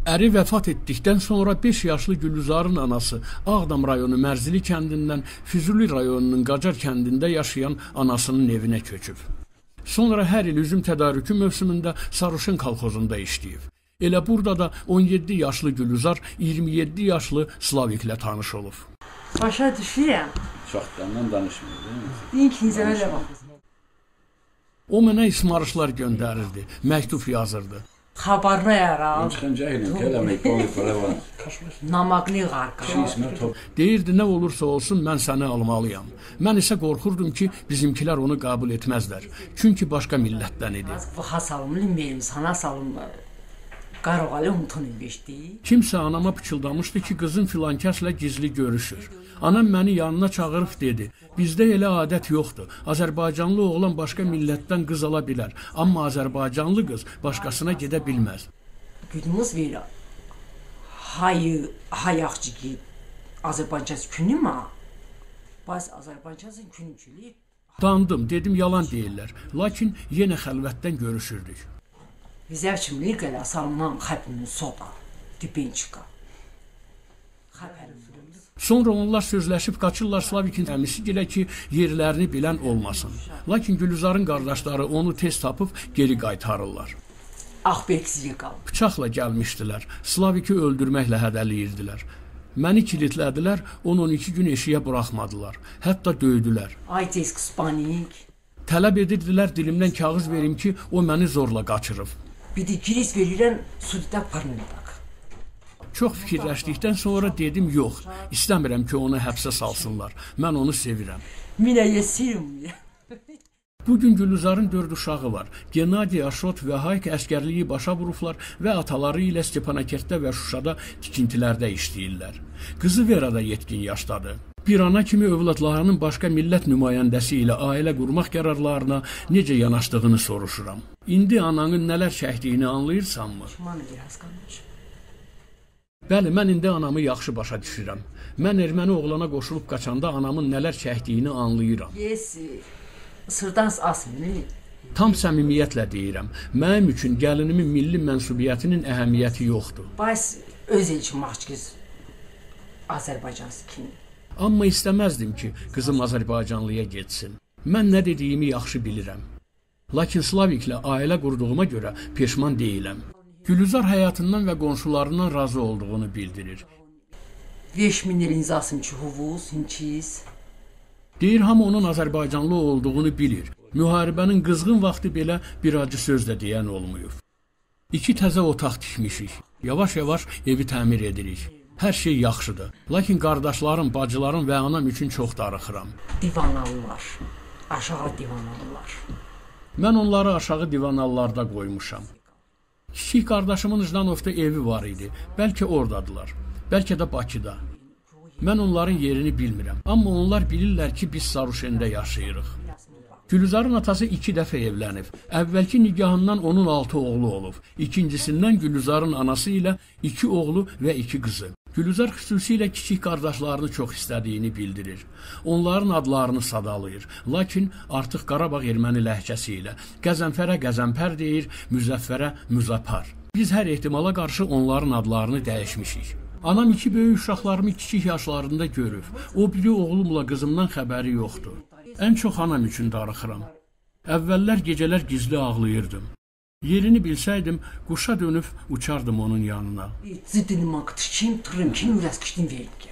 Əri vəfat etdikdən sonra 5 yaşlı Gülüzarın anası Ağdam rayonu Mərzili kəndindən Füzuli rayonunun Qacar kəndində yaşayan anasının evinə köçüb. Sonra hər il üzüm tədarükü mövsümündə Sarışın kolxozunda işləyib. Elə burada da 17 yaşlı Gülüzar 27 yaşlı Slaviklə tanış olub. Başa düşürəm. Çoxdandan danışmıyor, değil mi? Deyin ki, izləmələ baxın. O mənə ismarışlar göndərirdi, məktub yazırdı. Xabarına yarar. Çıxın cahilin, kələmək, qoyu, fələvan. Namaqlı qarqa. Deyirdi, nə olursa olsun, mən səni almalıyam. Mən isə qorxurdum ki, bizimkilər onu qəbul etməzlər. Çünki başqa millətdən idi. Vaxa salımlı verim, sana salımlı. Qaroğalı unutun beşdi. Kimsə anama pıçıldamışdı ki, qızın filankəslə gizli görüşür. Anam məni yanına çağırıb dedi, bizdə elə adət yoxdur. Azərbaycanlı oğlan başqa millətdən qız ala bilər, amma Azərbaycanlı qız başqasına gedə bilməz. Güdümüz verir. Hayaqçı ki, Azərbaycan günü mü? Baz Azərbaycanın günü ki. Dandım, dedim yalan deyirlər, lakin yenə xəlvətdən görüşürdük. Bizə kimlik elə salmam xəpinin soda, dibençika. Sonra onlar sözləşib qaçırlar Slavikin əmisi gilə ki, yerlərini bilən olmasın. Lakin Gülüzarın qardaşları onu tez tapıb geri qaytarırlar. Ağbeksiz qalıb. Bıçaqla gəlmişdilər, Slaviki öldürməklə hədəliyirdilər. Məni kilitlədilər, 10-12 gün eşiyə buraxmadılar, hətta döydülər. Ay desk spanik. Tələb edirdilər dilimdən kağız verim ki, o məni zorla qaçırıb. Bir də giriz verirən sudidə parnıldaq. Çox fikirləşdikdən sonra dedim, yox, istəmirəm ki, onu həbsə salsınlar. Mən onu sevirəm. Minə yesirim. Bugün Gülüzarın 4 uşağı var. Gennadi, Aşot və Hayk əskərliyi başa vurublar və ataları ilə Stepanakərtdə və Şuşada tikintilərdə işləyirlər. Qızı Vera da yetkin yaşdadır. Bir ana kimi övladlarının başqa millət nümayəndəsi ilə ailə qurmaq qərarlarına necə yanaşdığını soruşuram. İndi ananın nələr çəkdiyini anlayırsanmı? Bəli, mən indi anamı yaxşı başa düşürəm. Mən erməni oğlana qoşulub qaçanda anamın nələr çəkdiyini anlayıram. Sırdan asmını. Tam səmimiyyətlə deyirəm. Mənim üçün gəlinimin milli mənsubiyyətinin əhəmiyyəti yoxdur. Bəs öz elçi maçqız Azərbaycansı kimi. Amma istəməzdim ki, qızım Azərbaycanlıya getsin. Mən nə dediyimi yaxşı bilirəm. Lakin Slaviklə ailə qurduğuma görə peşman deyiləm. Gülüzar həyatından və qonşularından razı olduğunu bildirir. 5000 il imzasın ki, huvuz, hinçiz. Deyir, hamı onun Azərbaycanlı olduğunu bilir. Müharibənin qızğın vaxtı belə bir acı söz də deyən olmayıb. 2 təzə otaq tikmişik. Yavaş-yavaş evi təmir edirik. Hər şey yaxşıdır. Lakin qardaşlarım, bacılarım və anam üçün çox darıxıram. Divanallar, aşağı divanallar. Mən onları aşağı divanallarda qoymuşam. Kiçik qardaşımın Jdanovda evi var idi. Bəlkə oradadılar. Bəlkə də Bakıda. Mən onların yerini bilmirəm. Amma onlar bilirlər ki, biz Saruşendə yaşayırıq. Gülüzarın atası 2 dəfə evlənib. Əvvəlki nigahından onun 6 oğlu olub. İkincisindən Gülüzarın anası ilə 2 oğlu və 2 qızı. Gülüzar xüsusilə kiçik qardaşlarını çox istədiyini bildirir. Onların adlarını sadalayır. Lakin artıq Qarabağ erməni ləhcəsi ilə Qəzənfərə Qəzənpər deyir, Müzəffərə Müzəppar. Biz hər ehtimala qarşı onların adlarını dəyişmişik. Anam 2 böyük uşaqlarımı kiçik yaşlarında görüb. O biri oğlumla qızımdan xəbəri yoxdur. Ən çox anam üçün darıxıram. Əvvəllər gecələr gizli ağlayırdım. Yerini bilsəydim, quşa dönüb uçardım onun yanına. Zidini maqtışım, tırım, kim ürəskişdim verib ki.